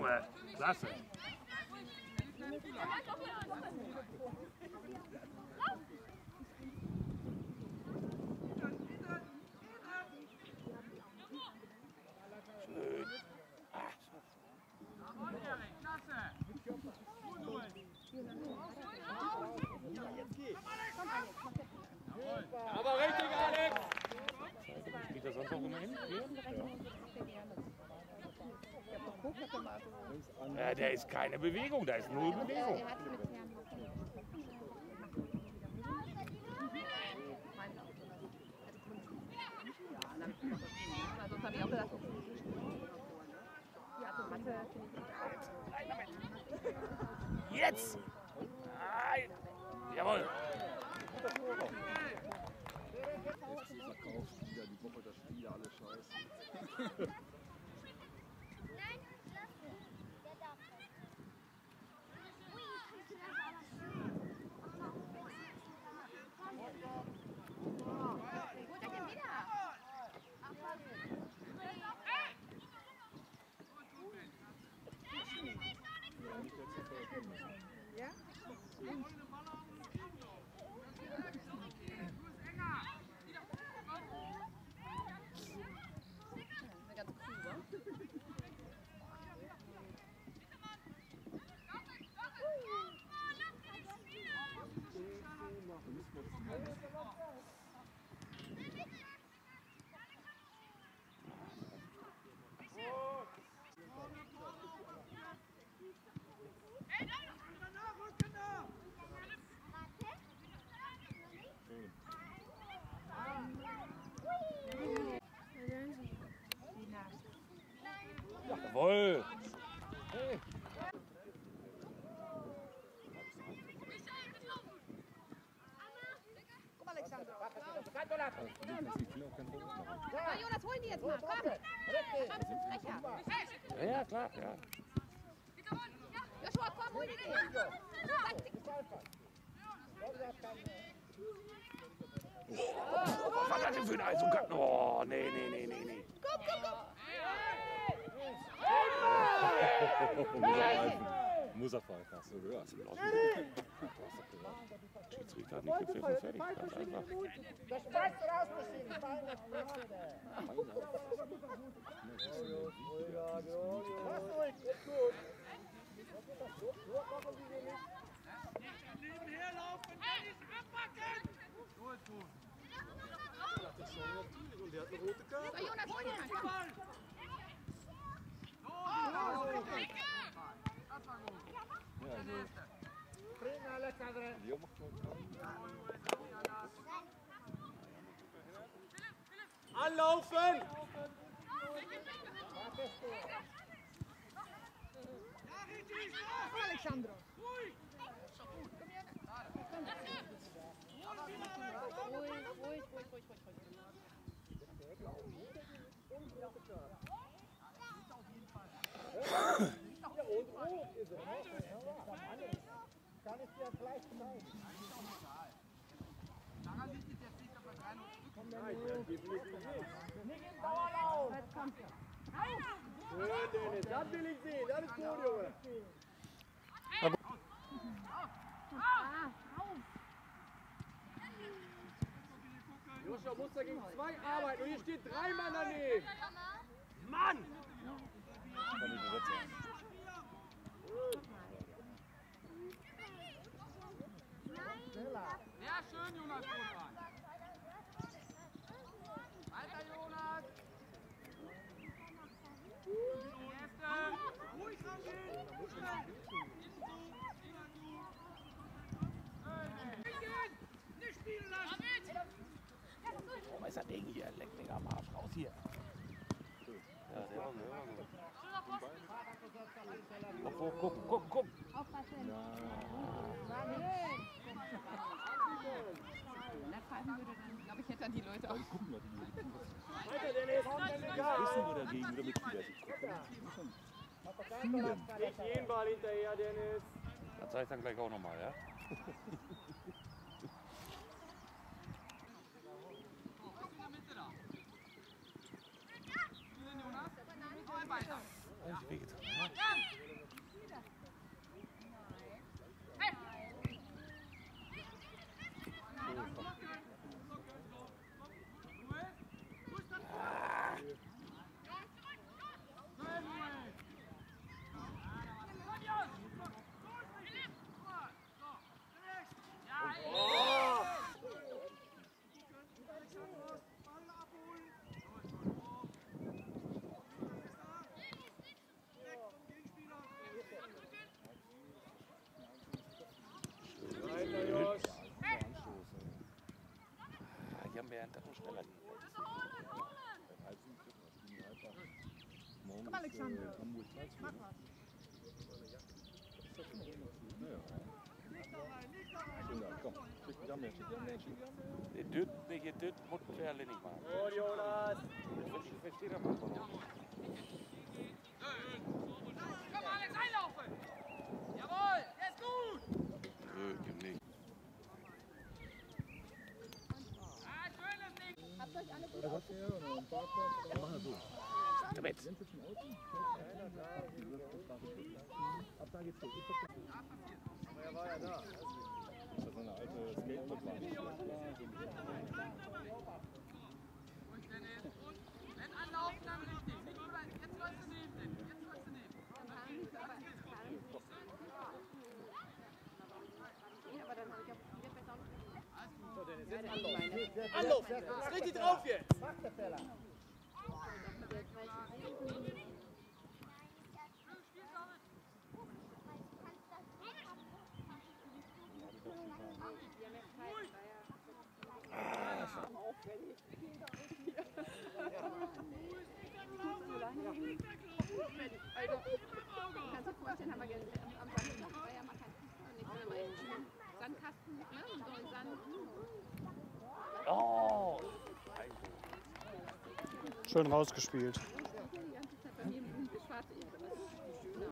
Junge. Klasse. Schön. Aber richtig, Alex! Spielt er sonst auch immer hin? Ja, der ist keine Bewegung, da ist null Bewegung. Sonst habe ich auch gedacht, ja, also Mathe Jetzt! Nein! Jawohl! Verkaufsspieler, die Woche das Spiel, alle scheiße. Nein, lass ihn. Der darf das. Ui, kannst du das Wo ist er denn wieder? Ja? Ganz cool, wa? Jawohl! Hey. Guck mal, Alexander. Ja, Jonas, holen die jetzt mal. Komm. Schau, bist du frecher. Ja, klar, ja. Joshua, komm, hol die den. Was war das denn für ein Eishockey? Oh, nee. Guck. muss er pfeifen, hast du gehört. Schiedsrichter hat nicht gepfiffen, fertig. Ganz einfach. Das Spaß rausgeschieden, Beine, Fresse. Nebenher laufen, Dennis, abpacken! Und der hat eine rote Karte. So, Jonas, hol die mal. Prima, Alexander. Anlaufen! Alexandro. Ruhig. Ja, und rot ist er. Kann ich dir gleich zeigen. Daran liegt es jetzt nicht, dass wir 3 Nicht im Dauerlauf. Schön, Dennis, das will ich sehen, das ist gut, Junge. Joshua muss dagegen 2 arbeiten und hier steht 3 Mann daneben. Mann! Kann ich besetzen. Sehr schön, Jonas. Weiter, Jonas. Ruhig rangehen. Nicht spielen lassen. Oh, was ist das Ding hier? Leck mich am Arsch. Raus hier. Ja, der war gut. Guck. Aufpassen. Wenn er pfeifen würde, dann glaube ich, hätte er die Leute auch. Weiter, Dennis. Wissen, wo der Gegenüber mitspielt. Nicht jeden Ball hinterher, Dennis. Das zeige ich dann gleich auch nochmal, ja? Oh, die wehgetan. und schneller hin. Morgen Komm, Alexander. ist Hamburg Mach was. Komm, schick die Jammer. Je dødt moet verder niet maken. Gut, Jonas. Ich verstehe das mal warum. Komm, Alex, einlaufen. Jawohl, der ist gut. Nicht. Ah, schönes Ding. Habt ihr euch alle gut Damit. Er war ja da. Das ist so eine alte Skateboardbahn. Und Dennis, und wenn anlaufen, dann richtig. Nicht über, jetzt läufst du neben den. Jetzt läufst du neben. aber dann habe ich auch wieder besser So, Dennis, jetzt anlaufen. Anlaufen. Ist richtig drauf jetzt. Macht der Teller. Also, kannst du dir vorstellen, haben wir am Samstag war ja mal kein Fußball, nicht mehr mal im Sandkasten, ne? Und so im Sand. Oh! Schön rausgespielt.